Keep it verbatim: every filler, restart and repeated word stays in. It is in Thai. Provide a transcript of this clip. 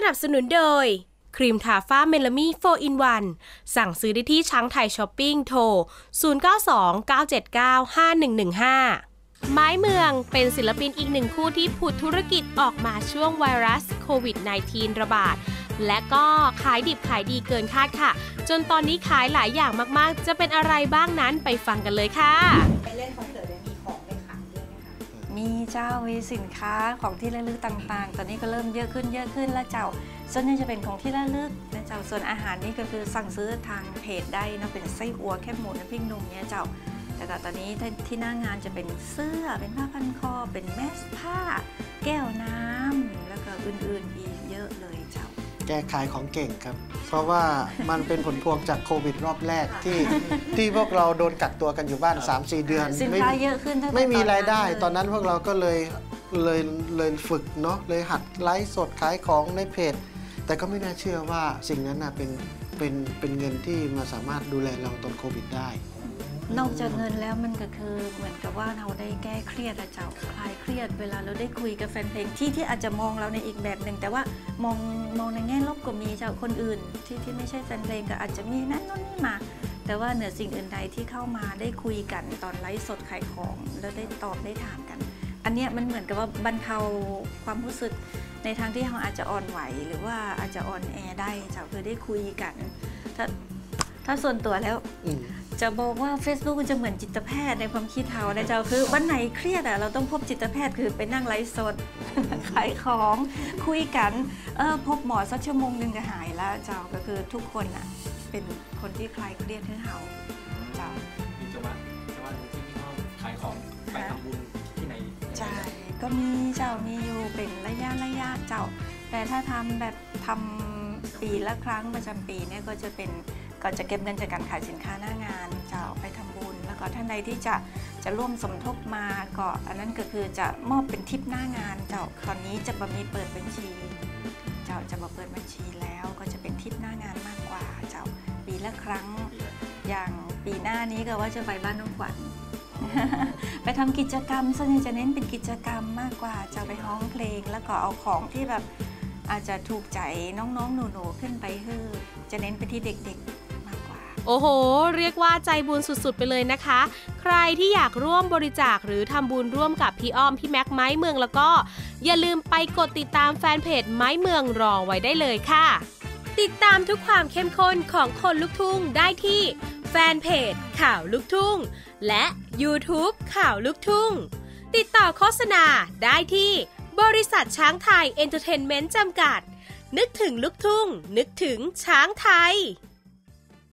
นับสนุนโดยครีมทาฟ้าเมลามี่ โฟร์ อิน วัน สั่งซื้อได้ที่ช้างไทยช้อปปิ้งโทรศูนย์ เก้า สอง เก้า เจ็ด เก้า ห้า หนึ่ง หนึ่ง ห้าไม้เมืองเป็นศิลปินอีกหนึ่งคู่ที่ผุดธุรกิจออกมาช่วงไวรัสโควิด สิบเก้า ระบาดและก็ขายดิบขายดีเกินคาดค่ะจนตอนนี้ขายหลายอย่างมากๆจะเป็นอะไรบ้างนั้นไปฟังกันเลยค่ะไปเล่นคอนเสิร์ตมีของไปขายด้วยไหมคะมีเจ้ามีสินค้าของที่ระลึกต่างๆตอนนี้ก็เริ่มเยอะขึ้นเยอะขึ้นแล้วเจ้าส่วนใหญ่จะเป็นของที่ระลึกนะเจ้าส่วนอาหารนี่ก็คือสั่งซื้อทางเพจได้นะเป็นไส้อั่วแคบหมูน้ำพริกหนุ่มเนี่ยเจ้าแต่ตอนนี้ที่หน้างานจะเป็นเสื้อเป็นผ้าพันคอเป็นแมสผ้าแก้วน้ำแล้วก็อื่นๆอีกเยอะเลยเจ้าแกขายของเก่งครับเพราะว่ามันเป็นผลพวงจากโควิดรอบแรกที่ที่พวกเราโดนกักตัวกันอยู่บ้าน สามสี่ เดือนสินค้าเยอะขึ้นไม่มีรายได้ตอนนั้นพวกเราก็เลยเลยเลยฝึกเนาะเลยหัดไลฟ์สดขายของในเพจแต่ก็ไม่น่าเชื่อว่าสิ่งนั้นน่ะเป็นเป็นเป็นเงินที่มาสามารถดูแลเราตอนโควิดได้นอกจากเงินแล้วมันก็คือเหมือนกับว่าเราได้แก้เครียดอะเจ้าคลายเครียดเวลาเราได้คุยกับแฟนเพลงที่ที่อาจจะมองเราในอีกแบบหนึ่งแต่ว่ามองมองในแง่ลบก็มีเจ้าคนอื่นที่ที่ไม่ใช่แฟนเพลงก็อาจจะมีนั่นโน่นนี่มาแต่ว่าเหนือสิ่งอื่นใดที่เข้ามาได้คุยกันตอนไลฟ์สดขายของแล้วได้ตอบได้ถามกันอันเนี้ยมันเหมือนกับว่าบรรเทาความรู้สึกในทางที่เราอาจจะอ่อนไหวหรือว่าอาจจะอ่อนแอได้เจ้าคือได้คุยกันถ้าถ้าส่วนตัวแล้วจะบอกว่า Facebook มันจะเหมือนจิตแพทย์ในความคิดเรานะเจ้าคือวันไหนเครียดอ่ะเราต้องพบจิตแพทย์คือไปนั่งไลฟ์สด ขายของคุยกันเออพบหมอสักชั่วโมงนึงก็หายแล้วเจ้าก็คือทุกคนอ่ะเป็นคนที่คลายเครียดให้เราเจ้ามีจังหวะจังหวะที่พี่น้องขายของไปทำบุญที่ไหนใช่ก็มีเจ้ามีอยู่เป็นระยะระยะเจ้าแต่ถ้าทำแบบทำปีละครั้งประจำปีเนี่ยก็จะเป็นก็จะเก็บเงินจากการขายสินค้าหน้างานจะเอาไปทำบุญแล้วก็ท่านใดที่จะจะร่วมสมทบมาก็อันนั้นก็คือจะมอบเป็นทิปหน้างานเจ้าตอนนี้จะบะมีเปิดบัญชีเจ้าจะมาเปิดบัญชีแล้วก็จะเป็นทิปหน้างานมากกว่าเจ้าปีละครั้งอย่างปีหน้านี้ก็ว่าจะไปบ้านน้องขวัญ ไปทำกิจกรรมส่วนใหญ่จะเน้นเป็นกิจกรรมมากกว่าจะไปร้องเพลงแล้วก็เอาของที่แบบอาจจะถูกใจน้องๆหนูๆขึ้นไปคือจะเน้นไปที่เด็กๆโอ้โหเรียกว่าใจบุญสุดๆไปเลยนะคะใครที่อยากร่วมบริจาคหรือทำบุญร่วมกับพี่อ้อมพี่แม็กไม้เมืองแล้วก็อย่าลืมไปกดติดตามแฟนเพจไม้เมืองรอไว้ได้เลยค่ะติดตามทุกความเข้มข้นของคนลุกทุ่งได้ที่แฟนเพจข่าวลุกทุ่งและ YouTube ข่าวลุกทุ่งติดต่อโฆษณาได้ที่บริษัทช้างไทยเอนเตอร์เทนเมนต์จำกัดนึกถึงลุกทุ่งนึกถึงช้างไทย